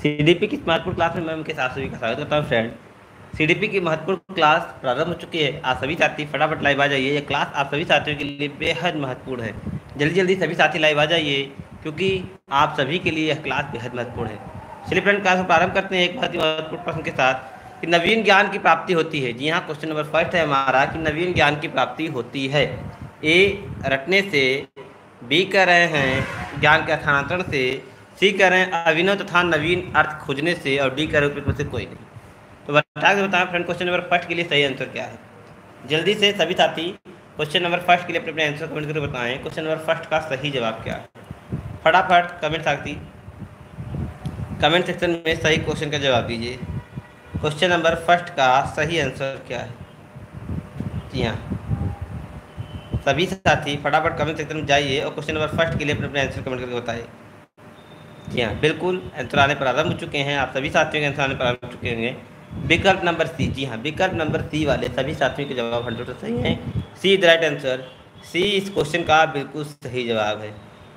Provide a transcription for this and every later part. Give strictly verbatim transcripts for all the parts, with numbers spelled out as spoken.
CDP की महत्वपूर्ण class में मैं उनके साथ सभी का स्वागत करता हूँ फ्रेंड। सीडीपी की महत्वपूर्ण क्लास प्रारंभ हो चुकी है। आप सभी साथी फटाफट लाइव आ जाइए। ये क्लास आप सभी साथियों के लिए बेहद महत्वपूर्ण है। जल्दी जल्दी सभी साथी लाइव आ जाइए, क्योंकि आप सभी के लिए यह क्लास बेहद महत्वपूर्ण है। चलिए फ्रेंड, क्लास को प्रारंभ करते हैं एक बहुत ही महत्वपूर्ण प्रश्न के साथ कि नवीन ज्ञान की प्राप्ति होती है। जी हाँ, क्वेश्चन नंबर फर्स्ट है हमारा कि नवीन ज्ञान की प्राप्ति होती है। ए रटने से, बी कह रहे हैं ज्ञान के स्थानांतरण से, सी कह रहे हैं अभिनव तथा नवीन अर्थ खोजने से, और डी कह रहे हैं से कोई नहीं। तो बता के बताएं फ्रेंड, क्वेश्चन नंबर फर्स्ट के लिए सही आंसर क्या है। जल्दी से सभी साथी क्वेश्चन नंबर फर्स्ट के लिए अपने अपने आंसर कमेंट करके बताएं। क्वेश्चन नंबर फर्स्ट का सही जवाब क्या है। फटाफट कमेंट साथी कमेंट सेक्शन में सही क्वेश्चन का जवाब दीजिए। क्वेश्चन नंबर फर्स्ट का सही आंसर क्या है। जी हाँ, सभी साथी फटाफट कमेंट सेक्शन में जाइए और क्वेश्चन नंबर फर्स्ट के लिए अपने अपने आंसर कमेंट करके बताइए। जी हाँ, बिल्कुल आंसर आने प्रारंभ हो चुके हैं। आप सभी साथियों के आंसर आने प्रारंभ हो चुके होंगे। विकल्प नंबर सी, जी हाँ, विकल्प नंबर सी वाले सभी साथियों के जवाब हंड्रेड परसेंट सही हैं। C the right answer. C इस क्वेश्चन का बिल्कुल सही जवाब है।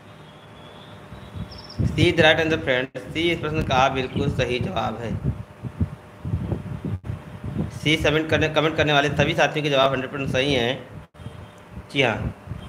C the right answer friend. C इस प्रश्न का बिल्कुल सही जवाब है। सी सबमिट करने कमेंट करने वाले सभी साथियों के जवाब हंड्रेड परसेंट सही हैं। जी हाँ,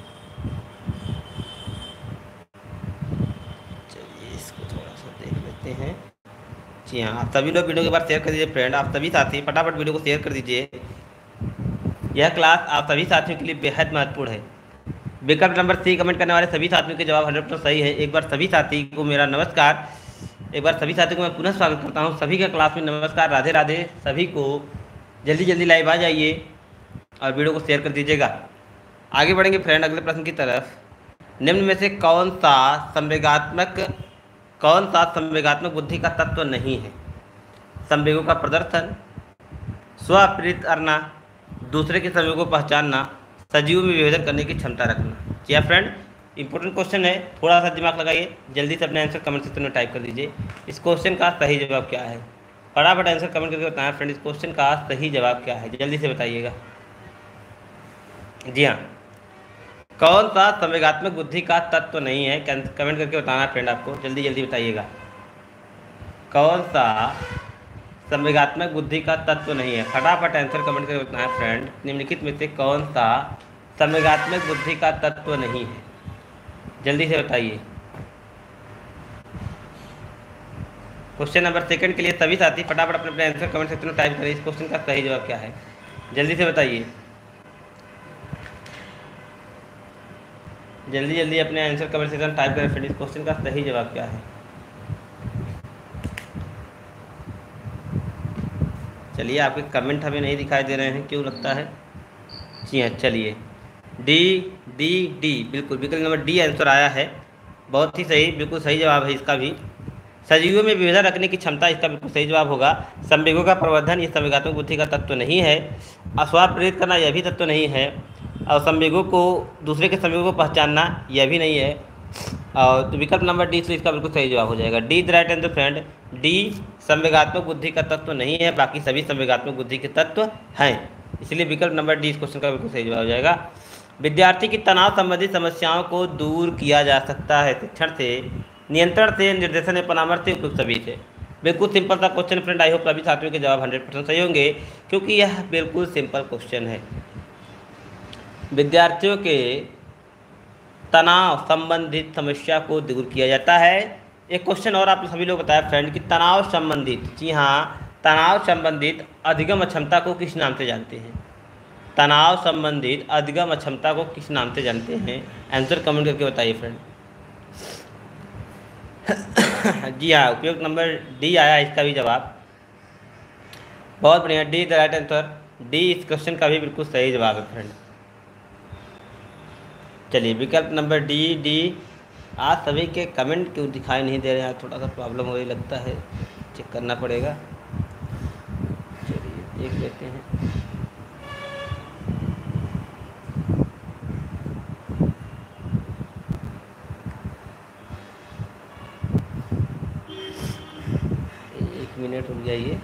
चलिए इसको थोड़ा सा देख लेते हैं। जी हाँ, आप सभी लोग वीडियो के बाद शेयर कर दीजिए फ्रेंड। आप सभी साथी फटाफट वीडियो को शेयर कर दीजिए। यह क्लास आप सभी साथियों के लिए बेहद महत्वपूर्ण है। विकल्प नंबर सी कमेंट करने वाले सभी साथियों के जवाब हंड्रेड परसेंट सही है। एक बार सभी साथी को मेरा नमस्कार। एक बार सभी साथियों को मैं पुनः स्वागत करता हूँ। सभी का क्लास में नमस्कार, राधे राधे। सभी को जल्दी जल्दी लाइव आ जाइए और वीडियो को शेयर कर दीजिएगा। आगे बढ़ेंगे फ्रेंड अगले प्रश्न की तरफ। निम्न में से कौन सा संवेगात्मक कौन सा संवेगात्मक बुद्धि का तत्व नहीं है। संवेगों का प्रदर्शन, स्वप्रेरित करना, दूसरे के संवेगों को पहचानना, सजीवों में विभेदन करने की क्षमता रखना। जी हाँ फ्रेंड, इंपॉर्टेंट क्वेश्चन है, थोड़ा सा दिमाग लगाइए। जल्दी से अपने आंसर कमेंट सेक्शन में टाइप कर दीजिए। इस क्वेश्चन का सही जवाब क्या है। फटाफट आंसर कमेंट करके बताएं फ्रेंड, इस क्वेश्चन का सही जवाब क्या है। जल्दी से बताइएगा। जी हाँ, कौन सा संवेगात्मक बुद्धि का तत्व नहीं है, कमेंट करके बताना फ्रेंड। आपको जल्दी जल्दी बताइएगा कौन सा संवेगात्मक बुद्धि का तत्व नहीं है। फटाफट आंसर कमेंट करके बताना फ्रेंड, निम्नलिखित में से कौन सा संवेगात्मक बुद्धि का तत्व नहीं है। जल्दी से बताइए। क्वेश्चन नंबर सेकंड के लिए सभी साथी फटाफट अपने अपने आंसर कमेंट सेक्शन में टाइप करें। इस क्वेश्चन का सही जवाब क्या है, जल्दी से बताइए। जल्दी जल्दी अपने आंसर कमेंट सेक्शन में टाइप करें फ्रेंड, इस क्वेश्चन का सही जवाब क्या है। चलिए, आपके कमेंट हमें नहीं दिखाई दे रहे हैं, क्यों लगता है। जी हाँ, चलिए डी डी डी बिल्कुल विकल्प नंबर डी आंसर आया है। बहुत ही सही, बिल्कुल सही जवाब है इसका भी। सजीवों में विभेदन रखने की क्षमता, इसका बिल्कुल सही जवाब होगा। संवेगों का प्रवर्धन, ये संवेगात्मक बुद्धि का तत्व नहीं है। अस्वाद प्रेरित करना, यह भी तत्व नहीं है। और संवेगों को दूसरे के संवेगों को पहचानना, यह भी नहीं है। और तो विकल्प नंबर डी, तो इसका बिल्कुल सही जवाब हो जाएगा। D the right answer friend. D संवेगात्मक बुद्धि का तत्व नहीं है, बाकी सभी संवेगात्मक बुद्धि के तत्व हैं। इसलिए विकल्प नंबर डी इस क्वेश्चन का बिल्कुल सही जवाब हो जाएगा। विद्यार्थी की तनाव संबंधी समस्याओं को दूर किया जा सकता है शिक्षण से, नियंत्रण से, निर्देशन या परामर्श से, उपयुक्त सभी से। बिल्कुल सिंपल सा क्वेश्चन फ्रेंड। आई होप सभी साथियों के जवाब हंड्रेड परसेंट सही होंगे, क्योंकि यह बिल्कुल सिंपल क्वेश्चन है। विद्यार्थियों के तनाव संबंधित समस्या को दूर किया जाता है। एक क्वेश्चन और आप सभी लोग बताया फ्रेंड कि तनाव संबंधित, जी हाँ, तनाव संबंधित अधिगम अक्षमता को किस नाम से जानते हैं। तनाव संबंधित अधिगम अक्षमता को किस नाम से जानते हैं। आंसर कमेंट करके बताइए फ्रेंड। जी हाँ, उपयुक्त नंबर डी आया इसका भी जवाब। बहुत बढ़िया, D the right answer. D इस क्वेश्चन का भी बिल्कुल सही जवाब है फ्रेंड। चलिए विकल्प नंबर डी डी आज सभी के कमेंट क्यों दिखाई नहीं दे रहे हैं, थोड़ा सा प्रॉब्लम हो रही लगता है, चेक करना पड़ेगा। चलिए देख लेते हैं। एक मिनट रुक जाइए।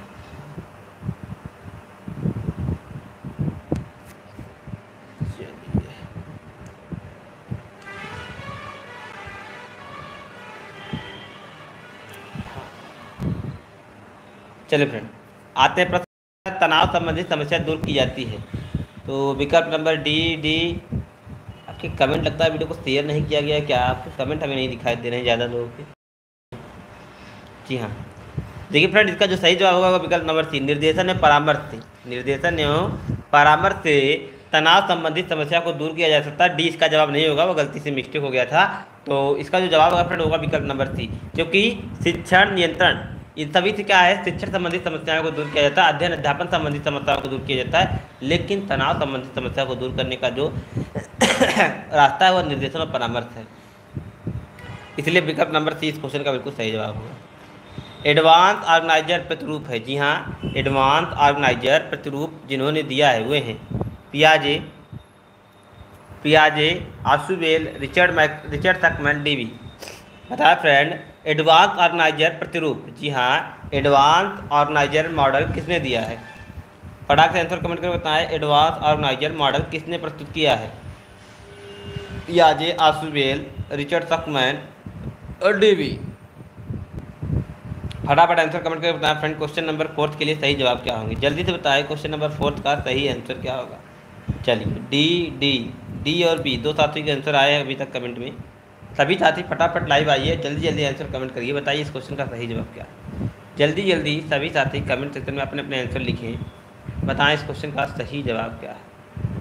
चलिए फ्रेंड, आते हैं प्रश्न, तनाव संबंधित समस्या दूर की जाती है। तो विकल्प नंबर डी डी। आपके कमेंट लगता है वीडियो को शेयर नहीं किया गया है क्या? आपके कमेंट हमें नहीं दिखाई दे रहे हैं ज़्यादा लोगों के। जी हाँ, देखिए फ्रेंड, इसका जो सही जवाब होगा वो विकल्प नंबर सी, निर्देशन एवं परामर्श से, निर्देशन एवं परामर्श से तनाव संबंधित समस्या को दूर किया जा सकता है। डी इसका जवाब नहीं होगा, वो गलती से मिस्टेक हो गया था। तो इसका जो जवाब होगा फ्रेंड होगा विकल्प नंबर सी, क्योंकि शिक्षण नियंत्रण इन सभी से क्या है, शिक्षण संबंधित समस्याओं को दूर किया जाता है, अध्ययन अध्यापन संबंधित समस्याओं को दूर किया जाता है, लेकिन तनाव संबंधित समस्या को दूर करने का जो रास्ता है वह निर्देशन और परामर्श है। इसलिए विकल्प नंबर सी इस क्वेश्चन का बिल्कुल सही जवाब होगा। एडवांस ऑर्गेनाइजर प्रतिरूप है, जी हाँ, एडवांस ऑर्गेनाइजर प्रतिरूप जिन्होंने दिया है वे हैं पियाजे, पियाजे, आशुबेल, रिचर्ड मैक रिचर्ड सकमैन, डीवी। बताया फ्रेंड, एडवांस ऑर्गेनाइजर प्रतिरूप, जी हाँ, एडवांस ऑर्गेनाइजर मॉडल किसने दिया है? फटाक से आंसर कमेंट करके बताएं, एडवांस ऑर्गेनाइजर मॉडल किसने प्रस्तुत किया है? पियाजे, आशुबेल, रिचर्ड सकमैन और डीवी। फटाफट आंसर कमेंट करके बताएं फ्रेंड, क्वेश्चन नंबर फोर्थ के लिए सही जवाब क्या होंगे? जल्दी से बताएं क्वेश्चन नंबर फोर्थ का सही आंसर क्या होगा। चलिए, डी डी डी और बी दो साथियों के आंसर आए हैं अभी तक कमेंट में। सभी साथी फटाफट लाइव आइए, जल्दी जल्दी आंसर कमेंट करिए, बताइए इस क्वेश्चन का सही जवाब क्या है। जल्दी जल्दी सभी साथी कमेंट सेक्शन में अपने अपने आंसर लिखें, बताएं इस क्वेश्चन का सही जवाब क्या है।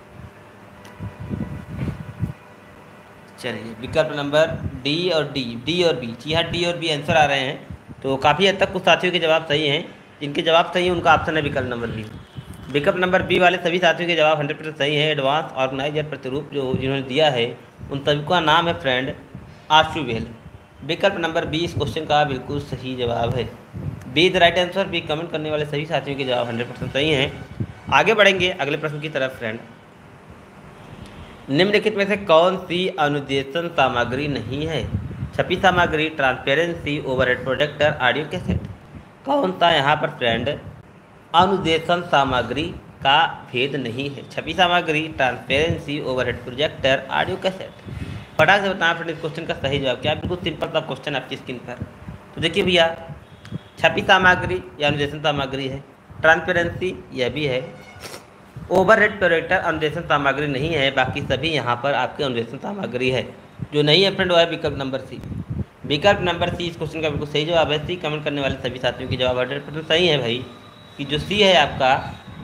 चलिए, विकल्प नंबर डी और डी डी और बी, जी हाँ, डी और बी आंसर आ रहे हैं। तो काफ़ी हद तक कुछ साथियों के जवाब सही हैं, जिनके जवाब सही हैं उनका ऑप्शन है विकल्प नंबर बी। विकल्प नंबर बी वाले सभी साथियों के जवाब हंड्रेड परसेंट सही है। एडवांस ऑर्गेनाइजर प्रतिरूप जो जिन्होंने दिया है उन सभी का नाम है फ्रेंड आशुबेल। विकल्प नंबर बी इस क्वेश्चन का बिल्कुल सही जवाब है। B the right answer. B comment करने वाले सभी साथियों के जवाब हंड्रेड परसेंट सही हैं। आगे बढ़ेंगे अगले प्रश्न की तरफ फ्रेंड। निम्नलिखित में से कौन सी अनुदेशन सामग्री नहीं है? छपी सामग्री, transparency, overhead projector, audio cassette. कौन सा यहाँ पर फ्रेंड अनुदेशन सामग्री का भेद नहीं है? छपी सामग्री, transparency, overhead projector, audio cassette. फटाक से बताएं फ्रेंड इस क्वेश्चन का सही जवाब क्या है। बिल्कुल सिंपल सा क्वेश्चन आपकी स्क्रीन पर। तो देखिए भैया, छपी सामग्री या अनुदेशन सामग्री है, ट्रांसपेरेंसी यह भी है, ओवरहेड प्रोजेक्टर अनुदेशन सामग्री नहीं है, बाकी सभी यहाँ पर आपके अनुदेशन सामग्री है। जो नहीं है फ्रेंड वो है विकल्प नंबर सी। विकल्प नंबर सी इस क्वेश्चन का बिल्कुल सही जवाब है। सी कमेंट करने वाले सभी साथियों के जवाब हंड्रेड परसेंट सही है भाई, कि जो सी है आपका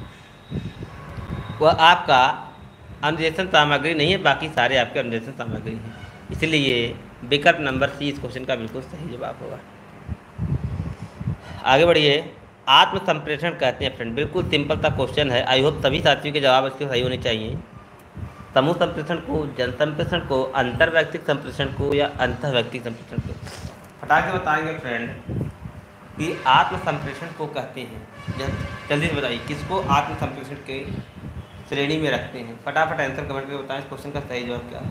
वह आपका अनुदेशन सामग्री नहीं है, बाकी सारे आपके अनुदेशन सामग्री हैं। इसलिए विकल्प नंबर सी इस क्वेश्चन का बिल्कुल सही जवाब होगा। आगे बढ़िए। आत्म संप्रेषण कहते हैं फ्रेंड, बिल्कुल सिंपल सा क्वेश्चन है। आई होप सभी साथियों के जवाब इसके सही होने चाहिए। समूह संप्रेषण को, जन संप्रेषण को, अंतर व्यक्तिक संप्रेषण को या अंतः व्यक्तिक संप्रेषण को? फटाक से बताएंगे फ्रेंड कि आत्म संप्रेषण को कहते हैं। जल्दी से बताइए किसको आत्म संप्रेषण के श्रेणी में रखते हैं? फटाफट आंसर कमेंट करके बताएं इस क्वेश्चन का सही जवाब क्या है।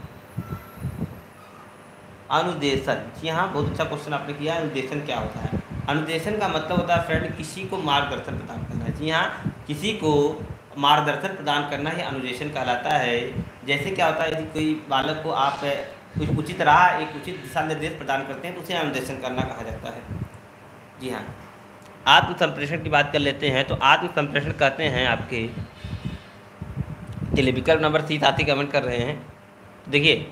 अनुदेशन, जी हाँ, बहुत अच्छा क्वेश्चन आपने किया। अनुदेशन क्या होता है? अनुदेशन का मतलब होता है फ्रेंड किसी को मार्गदर्शन प्रदान करना। जी हाँ, किसी को मार्गदर्शन प्रदान करना ही अनुदेशन कहलाता है। जैसे क्या होता है, यदि कोई बालक को आप कुछ उचित राह, एक उचित दिशा निर्देश प्रदान करते हैं तो उसे अनुदेशन करना कहा जाता है। जी हाँ, आत्म संप्रेषण की बात कर लेते हैं। तो आत्म संप्रेषण कहते हैं आपके, चलिए विकल्प नंबर सी साथी कमेंट कर रहे हैं। देखिए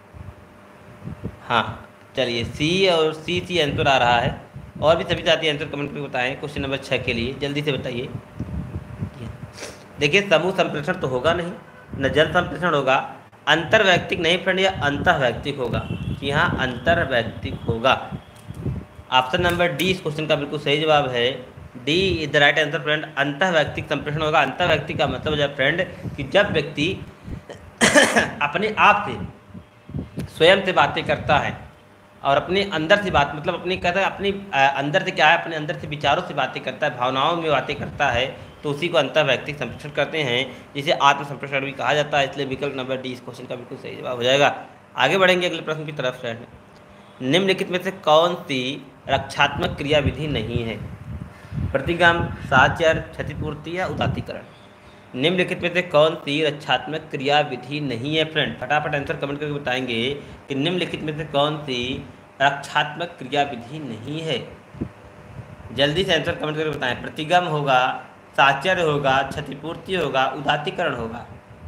हाँ, चलिए सी और सी सी आंसर आ रहा है। और भी सभी साथी आंसर कमेंट करके बताएं क्वेश्चन नंबर छः के लिए, जल्दी से बताइए। देखिए, समूह संप्रेषण तो होगा नहीं, न जन संप्रेषण होगा, अंतर्वैयक्तिक नहीं फ्रेंड, या अंतःवैयक्तिक होगा। जी हाँ, अंतर्वैयक्तिक होगा। ऑप्शन नंबर डी इस क्वेश्चन का बिल्कुल सही जवाब है। D is the right answer friend, अंतःवैयक्तिक संप्रेषण होगा। अंतःवैयक्तिक का मतलब है फ्रेंड कि जब व्यक्ति अपने आप से स्वयं से बातें करता है और अपने अंदर से बात मतलब अपनी कहता है अपनी अंदर से क्या है, अपने अंदर से विचारों से बातें करता है, भावनाओं में बातें करता है, तो उसी को अंतर्वैयक्तिक संप्रेषण करते हैं, जिसे आत्म संप्रेषण भी कहा जाता है। इसलिए विकल्प नंबर डी इस क्वेश्चन का बिल्कुल सही जवाब हो जाएगा। आगे बढ़ेंगे अगले प्रश्न की तरफ फ्रेंड। निम्नलिखित में से कौन सी रक्षात्मक क्रियाविधि नहीं है? प्रतिगम, साहचर्य, क्षतिपूर्ति या उदात्तीकरण। निम्नलिखित में से कौन सी रक्षात्मक क्रियाविधि नहीं है फ्रेंड? फटाफट आंसर कमेंट करके बताएंगे कि निम्नलिखित में से कौन सी रक्षात्मक क्रियाविधि नहीं है। जल्दी से आंसर कमेंट करके बताएं। प्रतिगम होगा, साहचर्य होगा, क्षतिपूर्ति होगा, उदात्तीकरण होगा।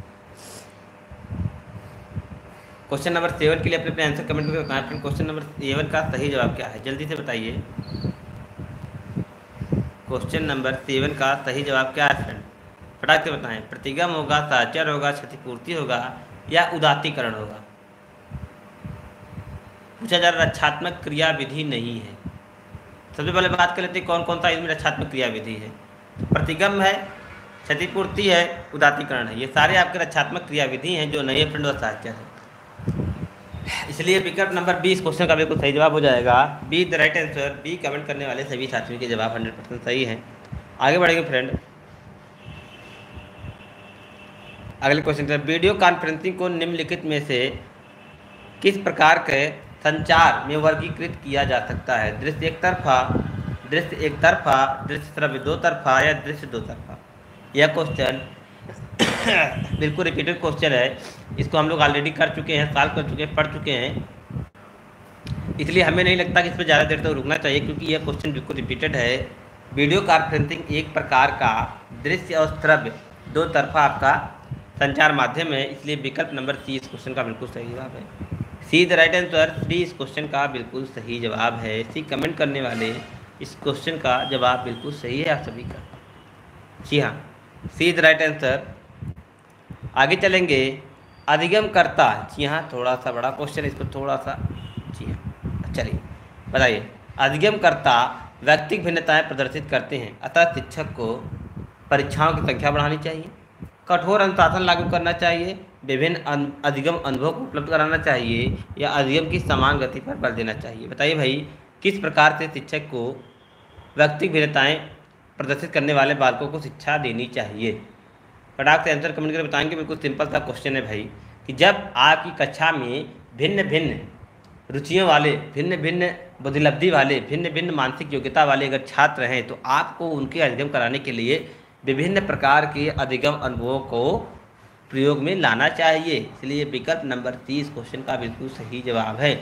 क्वेश्चन नंबर सेवन के लिए अपने अपने आंसर कमेंट करके बताएं। फिर क्वेश्चन नंबर सेवन का सही जवाब क्या है, जल्दी से बताइए। क्वेश्चन नंबर सेवन का सही जवाब क्या है फ्रेंड, फटाक से बताएं। प्रतिगम होगा, साहचर्य होगा, क्षतिपूर्ति होगा या उदात्तीकरण होगा। पूछा जा रहा रक्षात्मक क्रिया विधि नहीं है। सबसे पहले बात कर लेते हैं कौन कौन सा इसमें रक्षात्मक क्रिया विधि है। प्रतिगम है, क्षतिपूर्ति है, उदात्तीकरण है, ये सारे आपके रक्षात्मक क्रिया विधि हैं। जो नहीं है फ्रेंड वो साहचर्य है। इसलिए विकल्प नंबर बी इस क्वेश्चन का बिल्कुल सही जवाब हो जाएगा। B the right answer. B comment करने वाले सभी साथियों के जवाब हंड्रेड परसेंट सही हैं। आगे बढ़ेंगे फ्रेंड। अगले क्वेश्चन है, वीडियो कॉन्फ्रेंसिंग को निम्नलिखित में से किस प्रकार के संचार में वर्गीकृत किया जा सकता है। दृश्य एक तरफा, दृश्य एक तरफा, दृश्य श्रव्य दो तरफा या दृश्य दो तरफा। यह क्वेश्चन बिल्कुल रिपीटेड क्वेश्चन है। इसको हम लोग ऑलरेडी कर चुके हैं, सॉल्व कर चुके हैं, पढ़ चुके हैं, इसलिए हमें नहीं लगता कि इस पर ज़्यादा देर तक रुकना चाहिए, क्योंकि यह क्वेश्चन बिल्कुल रिपीटेड है। वीडियो कॉन्फ्रेंसिंग एक प्रकार का दृश्य और श्रव्य दो तरफा आपका संचार माध्यम है, इसलिए विकल्प नंबर सी इस क्वेश्चन का बिल्कुल सही जवाब है। C the right answer. C इस क्वेश्चन का बिल्कुल सही जवाब है। सी कमेंट करने वाले इस क्वेश्चन का जवाब बिल्कुल सही है आप सभी का। जी हाँ, सी द राइट आंसर। आगे चलेंगे, अधिगमकर्ता। जी हाँ, थोड़ा सा बड़ा क्वेश्चन, इसको थोड़ा सा, जी हाँ चलिए बताइए। अधिगमकर्ता व्यक्तिगत भिन्नताएं प्रदर्शित करते हैं, अतः शिक्षक को परीक्षाओं की संख्या बढ़ानी चाहिए, कठोर अनुशासन लागू करना चाहिए, विभिन्न अधिगम अनुभव को उपलब्ध कराना चाहिए या अधिगम की समान गति पर बल देना चाहिए। बताइए भाई, किस प्रकार से शिक्षक को व्यक्तिगत भिन्नताएं प्रदर्शित करने वाले बालकों को शिक्षा देनी चाहिए। फटाक से आंसर कमेंट करके बताएंगे। बिल्कुल सिंपल सा क्वेश्चन है भाई, कि जब आपकी कक्षा में भिन्न भिन्न रुचियों वाले, भिन्न भिन्न बुद्धिलब्धि वाले, भिन्न भिन्न मानसिक योग्यता वाले अगर छात्र हैं, तो आपको उनके अधिगम कराने के लिए विभिन्न प्रकार के अधिगम अनुभवों को प्रयोग में लाना चाहिए। इसलिए विकल्प नंबर सी इस क्वेश्चन का बिल्कुल सही जवाब है।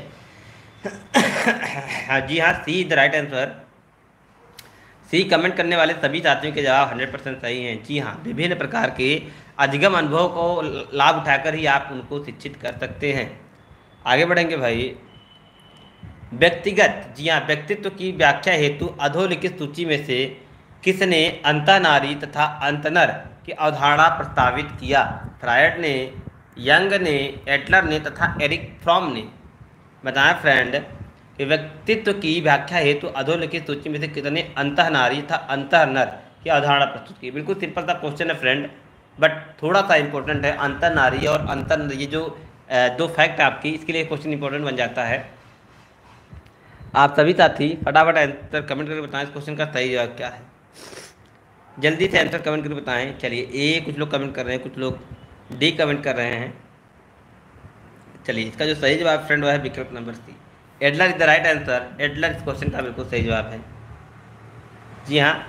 हाँ जी हाँ, C the right answer. C comment करने वाले सभी साथियों के जवाब हंड्रेड परसेंट सही हैं। जी हाँ, विभिन्न प्रकार के अधिगम अनुभव को लाभ उठाकर ही आप उनको शिक्षित कर सकते हैं। आगे बढ़ेंगे भाई। व्यक्तिगत, जी हाँ, व्यक्तित्व की व्याख्या हेतु अधोलिखित सूची में से किसने अंतःनारी तथा अंतनर की अवधारणा प्रस्तावित किया। फ्रायड ने, यंग ने, एटलर ने तथा एरिक फ्रॉम ने। बताएं फ्रेंड कि व्यक्तित्व की व्याख्या हेतु अधोलिखित सूची में से कितने अंतःनारी तथा अंतःनर की अवधारणा प्रस्तुत की। बिल्कुल सिंपल सा क्वेश्चन है फ्रेंड, बट थोड़ा सा इंपॉर्टेंट है। अंतःनारी और अंतः, ये जो दो फैक्ट आपकी, इसके लिए क्वेश्चन इंपॉर्टेंट बन जाता है। आप सभी साथी फटाफट आंसर कमेंट करके बताएं इस क्वेश्चन का सही जवाब क्या है। जल्दी से आंसर कमेंट करके बताएं। चलिए, ए कुछ लोग कमेंट कर रहे हैं, कुछ लोग डी कमेंट कर रहे हैं। चलिए, इसका जो सही जवाब फ्रेंड वो है विकल्प number C, Adler is the right answer. Adler इस क्वेश्चन का बिल्कुल सही जवाब है। जी हाँ,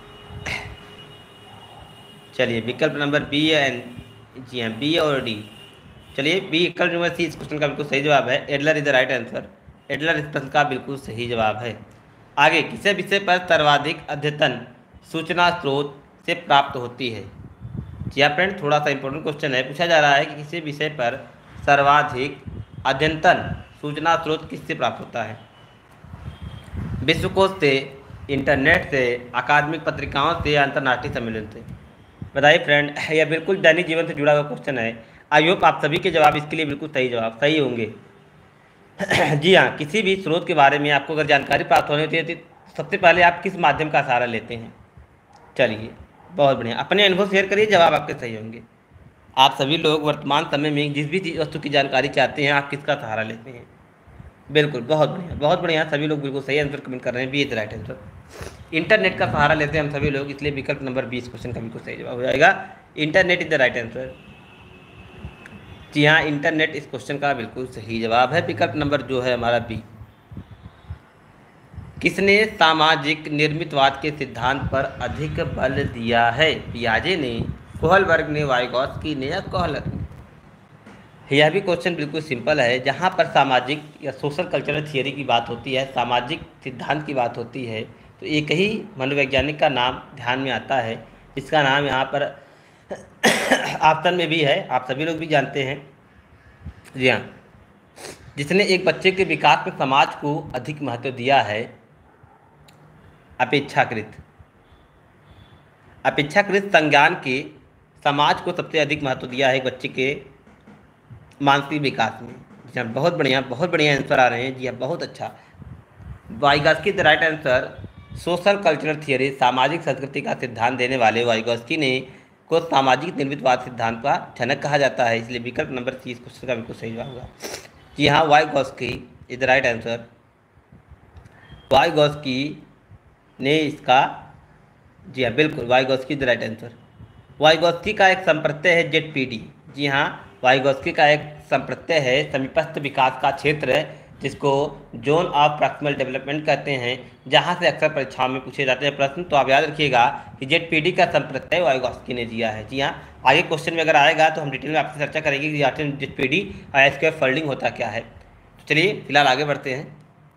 चलिए विकल्प नंबर बी एंड, जी हाँ बी और डी। चलिए, बी विकल्प नंबर सी इस क्वेश्चन का बिल्कुल सही जवाब है। Adler is the right answer. Adler इस प्रश्न का बिल्कुल सही जवाब है। आगे, किसी विषय पर सर्वाधिक अद्यतन सूचना स्रोत से प्राप्त होती है। जी हाँ फ्रेंड, थोड़ा सा इंपॉर्टेंट क्वेश्चन है। पूछा जा रहा है कि किसी विषय पर सर्वाधिक अद्यतन सूचना स्रोत किससे प्राप्त होता है। विश्वकोश से, इंटरनेट से, अकादमिक पत्रिकाओं से या अंतर्राष्ट्रीय सम्मेलन से। बताइए फ्रेंड, यह बिल्कुल दैनिक जीवन से जुड़ा हुआ क्वेश्चन है। आई होप आप सभी के जवाब इसके लिए बिल्कुल सही जवाब सही होंगे। जी हाँ, किसी भी स्रोत के बारे में आपको अगर जानकारी प्राप्त होनी होती है तो सबसे पहले आप किस माध्यम का सहारा लेते हैं। चलिए, बहुत बढ़िया, अपने अनुभव शेयर करिए, जवाब आपके सही होंगे। आप सभी लोग वर्तमान समय में जिस भी वस्तु की जानकारी चाहते हैं, आप किसका सहारा लेते हैं। बिल्कुल, बहुत बढ़िया, बहुत बढ़िया, सभी लोग बिल्कुल सही आंसर कमेंट कर रहे हैं। B is the right answer. Internet का सहारा लेते हैं हम सभी लोग, इसलिए विकल्प नंबर बीस क्वेश्चन का बिल्कुल सही जवाब हो जाएगा। Internet is the right answer. जी हाँ, इंटरनेट इस क्वेश्चन का बिल्कुल सही जवाब है। विकल्प नंबर जो है हमारा बी। किसने सामाजिक निर्मितवाद के सिद्धांत पर अधिक बल दिया है। पियाजे ने, कोहलबर्ग ने, वाइगॉत्स्की ने या कोहलर ने। यह भी क्वेश्चन बिल्कुल सिंपल है। जहाँ पर सामाजिक या सोशल कल्चरल थियरी की बात होती है, सामाजिक सिद्धांत की बात होती है, तो एक ही मनोवैज्ञानिक का नाम ध्यान में आता है, इसका नाम यहाँ पर ऑप्शन में भी है, आप सभी लोग भी जानते हैं। जी हाँ, जिसने एक बच्चे के विकास में समाज को अधिक महत्व दिया है, अपेक्षाकृत अपेक्षाकृत संज्ञान के समाज को सबसे अधिक महत्व दिया है एक बच्चे के मानसिक विकास में। जी हाँ, बहुत बढ़िया, बहुत बढ़िया आंसर आ रहे हैं। जी हाँ, बहुत अच्छा। Vygotsky the right answer. Social cultural theory, सामाजिक संस्कृति का सिद्धांत देने वाले वाइगॉस्की ने को सामाजिक निर्मितवाद सिद्धांत का जनक कहा जाता है, इसलिए विकल्प नंबर सी इस क्वेश्चन का बिल्कुल सही जवाब होगा। जी हाँ, Vygotsky is the right answer. Vygotsky ने इसका, जी हाँ बिल्कुल, Vygotsky the right answer. Vygotsky का एक संप्रत्यय है जेड पी डी। जी हाँ, वाइगॉस्की का एक संप्रत्यय है समीपस्थ विकास का क्षेत्र, जिसको जोन ऑफ प्रॉक्सिमल डेवलपमेंट कहते हैं, जहाँ से अक्सर परीक्षाओं में पूछे जाते हैं प्रश्न। तो आप याद रखिएगा कि जेड पी डी का संप्रत्यय वाइगॉस्की ने दिया है। जी हाँ, आगे क्वेश्चन में अगर आएगा तो हम डिटेल में आपसे चर्चा करेंगे कि आखिर जेड पी डी और स्क्वायर फोल्डिंग होता क्या है। तो चलिए फिलहाल आगे बढ़ते हैं।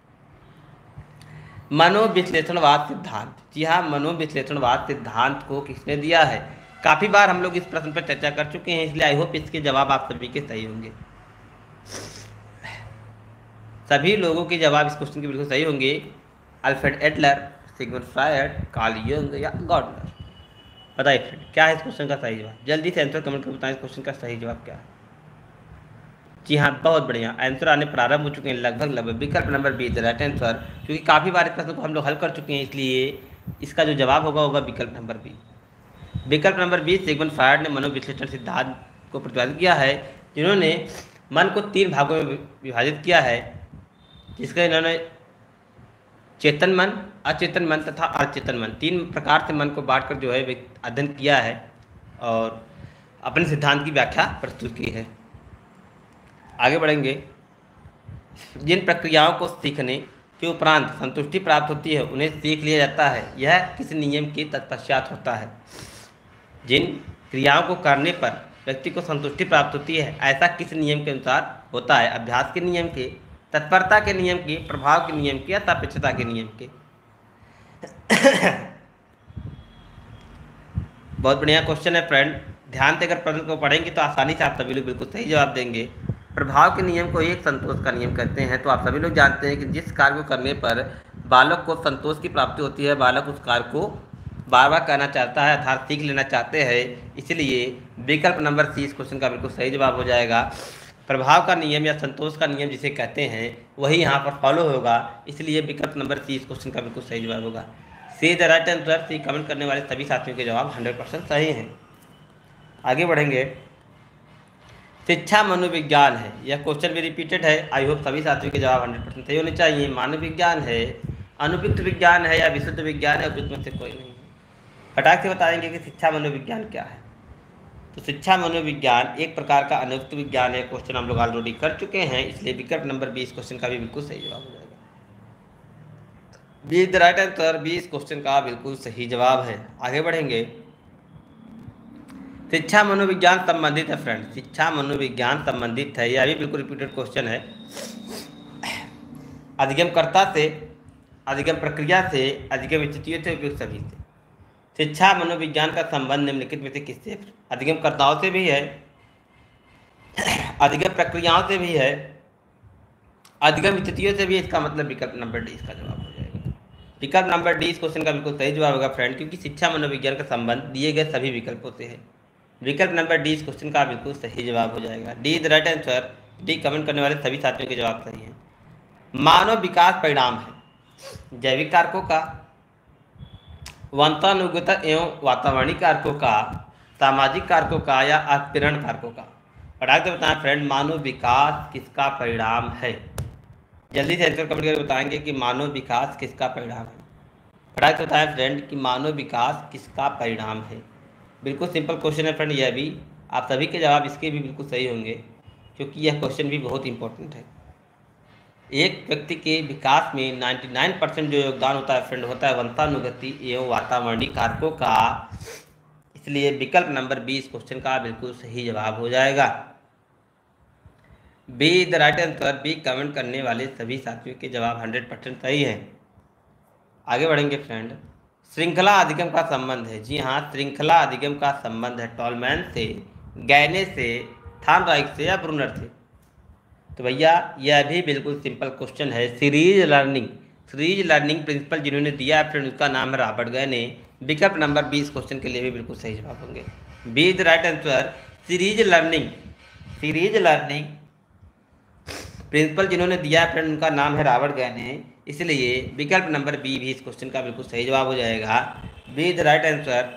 मनोविश्लेषणवाद सिद्धांत। जी हाँ, मनोविश्लेषणवाद सिद्धांत को किसने दिया है? काफ़ी बार हम लोग इस प्रश्न पर चर्चा कर चुके हैं, इसलिए आई होप इसके जवाब आप सभी के सही होंगे। सभी लोगों के जवाब इस क्वेश्चन के बिल्कुल सही होंगे। Alfred Adler, Sigmund Freud, Carl Jung या गॉर्डनर। बताइए फ्रेंड, क्या है इस क्वेश्चन का सही जवाब? जल्दी से आंसर कमेंट कर बताएं, इस क्वेश्चन का सही जवाब क्या है। जी हाँ, बहुत बढ़िया, आंसर आने प्रारंभ हो चुके हैं लगभग लगभग। विकल्प number B the right answer, क्योंकि काफ़ी बार इस प्रश्न को हम लोग हल कर चुके हैं, इसलिए इसका जो जवाब होगा होगा विकल्प नंबर बी। विकल्प नंबर बी, सिगमंड फ्रायड ने मनोविश्लेषण सिद्धांत को प्रतिपादित किया है, जिन्होंने मन को तीन भागों में विभाजित किया है, जिसका इन्होंने चेतन मन, अचेतन मन तथा अचेतन मन, तीन प्रकार से मन को बांटकर जो है अध्ययन किया है और अपने सिद्धांत की व्याख्या प्रस्तुत की है। आगे बढ़ेंगे। जिन प्रक्रियाओं को सीखने के उपरांत संतुष्टि प्राप्त होती है उन्हें सीख लिया जाता है, यह किस नियम के तत्पश्चात होता है? जिन क्रियाओं को करने पर व्यक्ति को संतुष्टि प्राप्त होती है, ऐसा किस नियम के अनुसार होता है? अभ्यास के नियम के, तत्परता के नियम के, प्रभाव के नियम के या सापेक्षता के नियम के? बहुत बढ़िया क्वेश्चन है फ्रेंड, ध्यान से अगर प्रश्न को पढ़ेंगे तो आसानी से आप सभी लोग बिल्कुल सही जवाब देंगे। प्रभाव के नियम को एक संतोष का नियम कहते हैं। तो आप सभी लोग जानते हैं कि जिस कार्य को करने पर बालक को संतोष की प्राप्ति होती है, बालक उस कार्य को बार बार करना चाहता है, अर्थात सीख लेना चाहते हैं, इसलिए विकल्प नंबर सी इस क्वेश्चन का बिल्कुल सही जवाब हो जाएगा। प्रभाव का नियम या संतोष का नियम जिसे कहते हैं वही यहाँ पर फॉलो होगा, इसलिए विकल्प नंबर सी इस क्वेश्चन का बिल्कुल सही जवाब होगा। C the right answer. C comment करने वाले सभी साथियों के जवाब हंड्रेड परसेंट सही हैं। आगे बढ़ेंगे। शिक्षा मनोविज्ञान है, यह क्वेश्चन भी रिपीटेड है, आई होप सभी साथियों के जवाब हंड्रेड परसेंट सही होने चाहिए। मानव विज्ञान है, अनुपिक्त विज्ञान है या विशुद्ध विज्ञान है, उपयुक्त में से कोई नहीं। फटाक से बताएंगे कि शिक्षा मनोविज्ञान क्या है। तो शिक्षा मनोविज्ञान एक प्रकार का अनुयुक्त विज्ञान है, क्वेश्चन हम लोग ऑलरेडी कर चुके हैं, इसलिए विकल्प नंबर बी इस क्वेश्चन का भी बिल्कुल सही जवाब हो जाएगा। B the right answer, B इस क्वेश्चन का बिल्कुल सही जवाब है। आगे बढ़ेंगे। शिक्षा मनोविज्ञान संबंधित है फ्रेंड, शिक्षा मनोविज्ञान संबंधित है, यह भी बिल्कुल रिपीटेड क्वेश्चन है। अधिगमकर्ता से, अधिगम प्रक्रिया से, अधिगम स्थितियों से, उपयुक्त सभी से। शिक्षा मनोविज्ञान का संबंध निम्नलिखित में से किससे? अधिगमकर्ताओं से भी है, अधिगम प्रक्रियाओं से भी है, अधिगम स्थितियों से भी। इसका मतलब विकल्प नंबर डी इसका जवाब हो जाएगा। विकल्प नंबर डी इस क्वेश्चन का बिल्कुल सही जवाब होगा फ्रेंड, क्योंकि शिक्षा मनोविज्ञान का संबंध दिए गए सभी विकल्पों से है। विकल्प नंबर डी इस क्वेश्चन का बिल्कुल सही जवाब हो जाएगा। D the right answer. D comment करने वाले सभी साथियों के जवाब सही हैं। मानव विकास परिणाम है जैविक कारकों का, वंशानुगत एवं वातावरणीय कारकों का, सामाजिक कारकों का या उत्प्रेरण कारकों का। फटाक से बताएं फ्रेंड, मानव विकास किसका परिणाम है? जल्दी से आंसर कमेंट करके बताएंगे कि मानव विकास किसका परिणाम है। फटाक से बताएं फ्रेंड कि मानव विकास किसका परिणाम है। बिल्कुल सिंपल क्वेश्चन है फ्रेंड, यह भी आप सभी के जवाब इसके भी बिल्कुल सही होंगे, क्योंकि यह क्वेश्चन भी बहुत इंपॉर्टेंट है। एक व्यक्ति के विकास में निन्यानवे परसेंट जो योगदान होता है फ्रेंड, होता है वंशानुगति एवं वातावरणीय कारकों का, इसलिए विकल्प नंबर बी इस क्वेश्चन का बिल्कुल सही जवाब हो जाएगा। B the right answer. B comment करने वाले सभी साथियों के जवाब हंड्रेड परसेंट सही है। आगे बढ़ेंगे फ्रेंड। श्रृंखला अधिगम का संबंध है, जी हाँ, श्रृंखला अधिगम का संबंध है टॉलमैन से, गैने से, थॉर्नडाइक से या ब्रूनर से। तो भैया यह भी बिल्कुल सिंपल क्वेश्चन है। Series learning series learning principle जिन्होंने दिया है फ्रेंड उसका नाम है रॉबर्ट गैने। विकल्प नंबर बी इस क्वेश्चन के लिए भी बिल्कुल सही जवाब होंगे। B is the right answer. Series learning series learning principle जिन्होंने दिया है फ्रेंड उनका नाम है रॉबर्ट गैने, इसलिए विकल्प नंबर बी भी इस क्वेश्चन का बिल्कुल सही जवाब हो जाएगा। B is the right answer.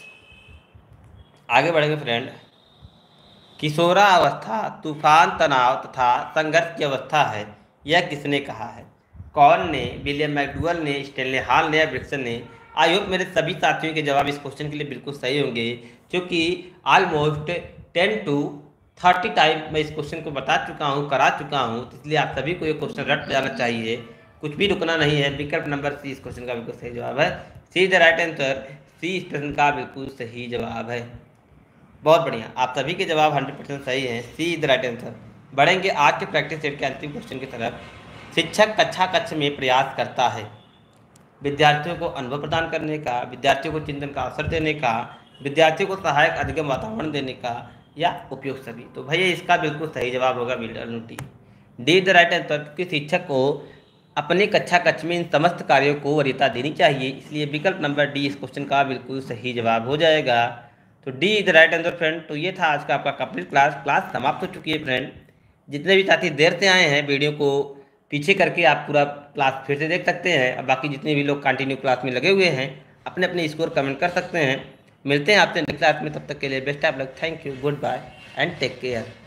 आगे बढ़ेंगे फ्रेंड। किशोरावस्था तूफान, तनाव तथा संघर्ष की अवस्था है, यह किसने कहा है? कौन ने? विलियम मैकडूगल ने, स्टेनले हॉल ने या ब्रिक्सन ने? आई होप मेरे सभी साथियों के जवाब इस क्वेश्चन के लिए बिल्कुल सही होंगे, क्योंकि almost ten to thirty time मैं इस क्वेश्चन को बता चुका हूँ, करा चुका हूँ, तो इसलिए आप सभी को ये क्वेश्चन रट जाना चाहिए, कुछ भी रुकना नहीं है। विकल्प नंबर सी इस क्वेश्चन का बिल्कुल सही जवाब है। C the right answer. C इस प्रश्न का बिल्कुल सही जवाब है। बहुत बढ़िया, आप सभी के जवाब हंड्रेड परसेंट सही हैं। C is the right answer. बढ़ेंगे आज के प्रैक्टिस सेट के अंतिम क्वेश्चन की तरफ। शिक्षक कक्षा कक्ष में प्रयास करता है विद्यार्थियों को अनुभव प्रदान करने का, विद्यार्थियों को चिंतन का अवसर देने का, विद्यार्थियों को सहायक अधिगम वातावरण देने का, या उपयोग सभी। तो भैया इसका बिल्कुल सही जवाब होगा D. D the right answer, क्योंकि शिक्षक को अपने कक्षा कक्ष में इन समस्त कार्यों को वरीयता देनी चाहिए, इसलिए विकल्प नंबर डी इस क्वेश्चन का बिल्कुल सही जवाब हो जाएगा। तो D is the right answer friend. तो ये था आज का आपका कंप्लीट क्लास। क्लास समाप्त हो चुकी है फ्रेंड। जितने भी साथी देर से आए हैं वीडियो को पीछे करके आप पूरा क्लास फिर से देख सकते हैं। अब बाकी जितने भी लोग कंटिन्यू क्लास में लगे हुए हैं अपने अपने स्कोर कमेंट कर सकते हैं। मिलते हैं आपसे नेक्स्ट क्लास में, तब तक के लिए best of luck. Thank you, goodbye and take care.